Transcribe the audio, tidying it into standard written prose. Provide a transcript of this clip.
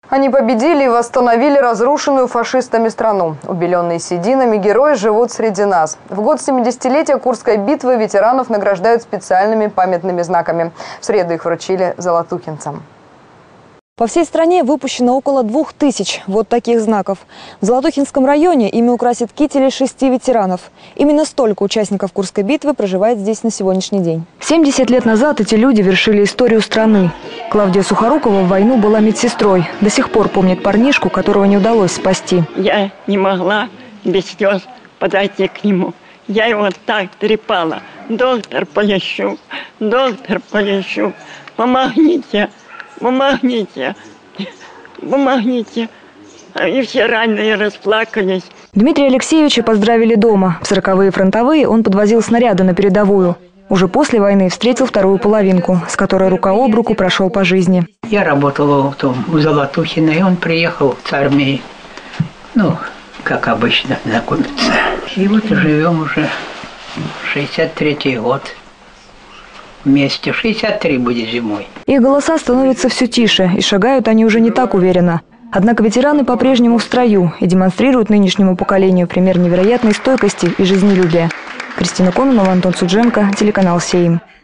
Они победили и восстановили разрушенную фашистами страну. Убеленные сединами герои живут среди нас. В год 70-летия Курской битвы ветеранов награждают специальными памятными знаками. В среду их вручили золотухинцам. По всей стране выпущено около 2000 вот таких знаков. В Золотухинском районе ими украсят кители 6 ветеранов. Именно столько участников Курской битвы проживает здесь на сегодняшний день. 70 лет назад эти люди вершили историю страны. Клавдия Сухорукова в войну была медсестрой. До сих пор помнит парнишку, которого не удалось спасти. Я не могла без слез подойти к нему. Я его так трепала. Доктор Полищук, помогите. Помогите, помогите. И все раненые расплакались. Дмитрия Алексеевича поздравили дома. В 40-е фронтовые он подвозил снаряды на передовую. Уже после войны встретил вторую половинку, с которой рука об руку прошел по жизни. Я работала в Золотухино, и он приехал с армии. Ну, как обычно, знакомиться. И вот живем уже 63-й год. Вместе. 63 будет зимой. Их голоса становятся все тише, и шагают они уже не так уверенно. Однако ветераны по-прежнему в строю и демонстрируют нынешнему поколению пример невероятной стойкости и жизнелюбия. Кристина Кононова, Антон Судженко, телеканал «Сейм».